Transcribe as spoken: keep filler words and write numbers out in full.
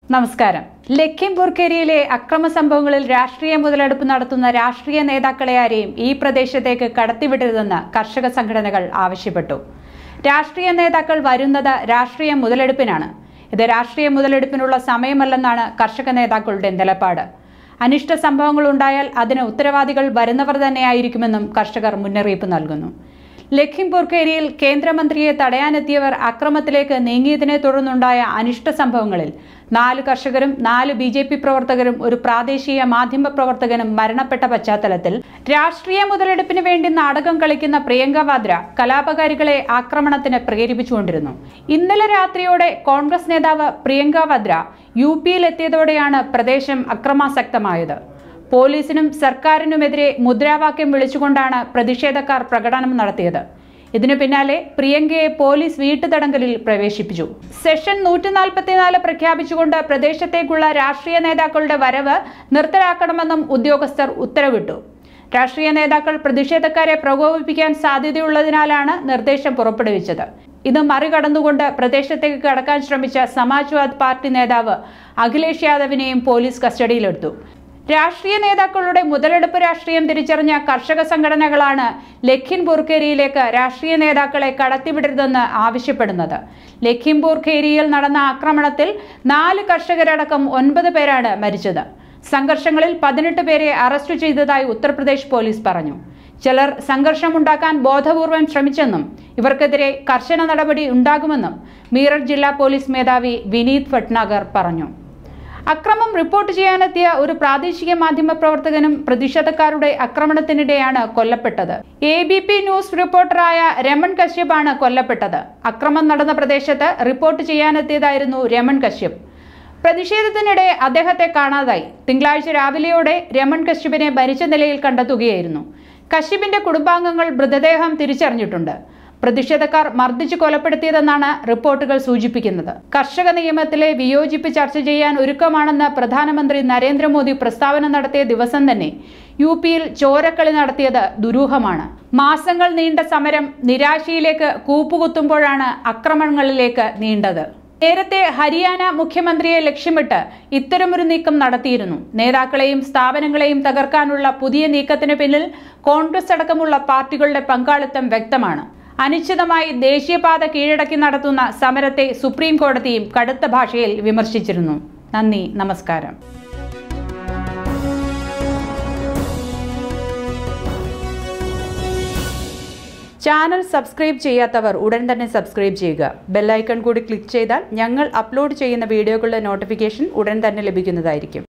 നമസ്കാരം. ലഖിംപൂർ ഖേരിയിലെ അക്രമ സംഭവങ്ങളിൽ രാഷ്ട്രീയ മുതലെടുപ്പ് നടത്തുന്ന രാഷ്ട്രീയ നേതാക്കളെ ആരെയും ഈ പ്രദേശത്തേക്ക് കടത്തിവിടരുതെന്ന് കർഷക സംഘടനകൾ ആവശ്യപ്പെട്ടു. രാഷ്ട്രീയ നേതാക്കൾ വരുന്നത് രാഷ്ട്രീയ മുതലെടുപ്പിനാണ്. ഇത് രാഷ്ട്രീയ മുതലെടുപ്പിനുള്ള സമയമല്ലെന്നാണ് കർഷക നേതാക്കളുടെ നിലപാട്. അനിഷ്ട സംഭവങ്ങൾ ഉണ്ടായാൽ അതിന് ഉത്തരവാദികൾ വരുന്നവർ തന്നെയായിരിക്കുമെന്നും കർഷകർ മുന്നറിയിപ്പ് നൽകുന്നു. ലഖിംപൂർ ഖേരിയിൽ കേന്ദ്രമന്ത്രിയെ തടയാനെത്തിയവർ അക്രമത്തിലേക്ക് നീങ്ങിയതിനെ തുടർന്നുണ്ടായ അനിഷ്ട സംഭവങ്ങളിൽ നാല് കർഷകരും നാല് ബി ജെ പി പ്രവർത്തകരും ഒരു പ്രാദേശിക മാധ്യമ പ്രവർത്തകനും മരണപ്പെട്ട പശ്ചാത്തലത്തിൽ രാഷ്ട്രീയ മുതലെടുപ്പിന് വേണ്ടി നാടകം കളിക്കുന്ന പ്രിയങ്ക വാദ്ര കലാപകാരികളെ ആക്രമണത്തിന് പ്രേരിപ്പിച്ചുകൊണ്ടിരുന്നു. ഇന്നലെ രാത്രിയോടെ കോൺഗ്രസ് നേതാവ് പ്രിയങ്ക വാദ്ര യു പിയിലെത്തിയതോടെയാണ് പ്രദേശം അക്രമാസക്തമായത്. പോലീസിനും സർക്കാരിനുമെതിരെ മുദ്രാവാക്യം വിളിച്ചുകൊണ്ടാണ് പ്രതിഷേധക്കാർ പ്രകടനം നടത്തിയത്. ഇതിനു പിന്നാലെ പ്രിയങ്കയെ പോലീസ് വീട്ടുതടങ്കലിൽ പ്രവേശിപ്പിച്ചു. സെഷൻ നൂറ്റി നാൽപ്പത്തിനാല് പ്രഖ്യാപിച്ചുകൊണ്ട് പ്രദേശത്തേക്കുള്ള രാഷ്ട്രീയ നേതാക്കളുടെ വരവ് നിർത്തലാക്കണമെന്നും ഉദ്യോഗസ്ഥർ ഉത്തരവിട്ടു. രാഷ്ട്രീയ നേതാക്കൾ പ്രതിഷേധക്കാരെ പ്രകോപിപ്പിക്കാൻ സാധ്യതയുള്ളതിനാലാണ് നിർദ്ദേശം പുറപ്പെടുവിച്ചത്. ഇത് മറികടന്നുകൊണ്ട് പ്രദേശത്തേക്ക് കടക്കാൻ ശ്രമിച്ച സമാജ്വാദ് പാർട്ടി നേതാവ് അഖിലേഷ് യാദവിനെയും പോലീസ് കസ്റ്റഡിയിലെടുത്തു. രാഷ്ട്രീയ നേതാക്കളുടെ മുതലെടുപ്പ് രാഷ്ട്രീയം തിരിച്ചറിഞ്ഞ കർഷക സംഘടനകളാണ് ലഖിംപൂർ ഖേരിയിലേക്ക് രാഷ്ട്രീയ നേതാക്കളെ കടത്തിവിടരുതെന്ന് ആവശ്യപ്പെടുന്നത്. ലഖിംപൂർ ഖേരിയിൽ നടന്ന ആക്രമണത്തിൽ നാല് കർഷകരടക്കം ഒൻപത് പേരാണ് മരിച്ചത്. സംഘർഷങ്ങളിൽ പതിനെട്ട് പേരെ അറസ്റ്റ് ചെയ്തതായി ഉത്തർപ്രദേശ് പോലീസ് പറഞ്ഞു. ചിലർ സംഘർഷമുണ്ടാക്കാൻ ബോധപൂർവം ശ്രമിച്ചെന്നും ഇവർക്കെതിരെ കർശന നടപടി ഉണ്ടാകുമെന്നും മീററ്റ് ജില്ലാ പോലീസ് മേധാവി വിനീത് ഭട്നാഗർ പറഞ്ഞു. അക്രമം റിപ്പോർട്ട് ചെയ്യാനെത്തിയ ഒരു പ്രാദേശിക മാധ്യമ പ്രവർത്തകനും പ്രതിഷേധക്കാരുടെ ആക്രമണത്തിനിടെയാണ് കൊല്ലപ്പെട്ടത്. എ ബി പി ന്യൂസ് റിപ്പോർട്ടറായ രമൺ കശ്യപാണ് കൊല്ലപ്പെട്ടത്. അക്രമം നടന്ന പ്രദേശത്ത് റിപ്പോർട്ട് ചെയ്യാനെത്തിയതായിരുന്നു രമൺ കശ്യപ്. പ്രതിഷേധത്തിനിടെ അദ്ദേഹത്തെ കാണാതായി. തിങ്കളാഴ്ച രാവിലെയോടെ രമൺ കശ്യപിനെ മരിച്ച നിലയിൽ കണ്ടെത്തുകയായിരുന്നു. കശ്യപിന്റെ കുടുംബാംഗങ്ങൾ മൃതദേഹം തിരിച്ചറിഞ്ഞിട്ടുണ്ട്. പ്രതിഷേധക്കാർ മർദ്ദിച്ച് കൊലപ്പെടുത്തിയതെന്നാണ് റിപ്പോർട്ടുകൾ സൂചിപ്പിക്കുന്നത്. കർഷക നിയമത്തിലെ വിയോജിപ്പ് ചർച്ച ചെയ്യാൻ ഒരുക്കമാണെന്ന് പ്രധാനമന്ത്രി നരേന്ദ്രമോദി പ്രസ്താവന നടത്തിയ ദിവസം തന്നെ യു പിയിൽ ചോരക്കളി നടത്തിയത് ദുരൂഹമാണ്. മാസങ്ങൾ നീണ്ട സമരം നിരാശയിലേക്ക് കൂപ്പുകുത്തുമ്പോഴാണ് ആക്രമണങ്ങളിലേക്ക് നീണ്ടത്. നേരത്തെ ഹരിയാന മുഖ്യമന്ത്രിയെ ലക്ഷ്യമിട്ട് ഇത്തരമൊരു നീക്കം നടത്തിയിരുന്നു. നേതാക്കളെയും സ്ഥാപനങ്ങളെയും തകർക്കാനുള്ള പുതിയ നീക്കത്തിന് പിന്നിൽ കോൺഗ്രസ് അടക്കമുള്ള പാർട്ടികളുടെ പങ്കാളിത്തം വ്യക്തമാണ്. അനിശ്ചിതമായി ദേശീയപാത കീഴടക്കി നടത്തുന്ന സമരത്തെ സുപ്രീം കോടതിയും കടുത്ത ഭാഷയിൽ വിമർശിച്ചിരുന്നു. നന്ദി, നമസ്കാരം. ചാനൽ സബ്സ്ക്രൈബ് ചെയ്യാത്തവർ ഉടൻ തന്നെ സബ്സ്ക്രൈബ് ചെയ്യുക. ബെല്ലൈക്കൺ കൂടി ക്ലിക്ക് ചെയ്താൽ ഞങ്ങൾ അപ്ലോഡ് ചെയ്യുന്ന വീഡിയോകളുടെ നോട്ടിഫിക്കേഷൻ ഉടൻ തന്നെ ലഭിക്കുന്നതായിരിക്കും.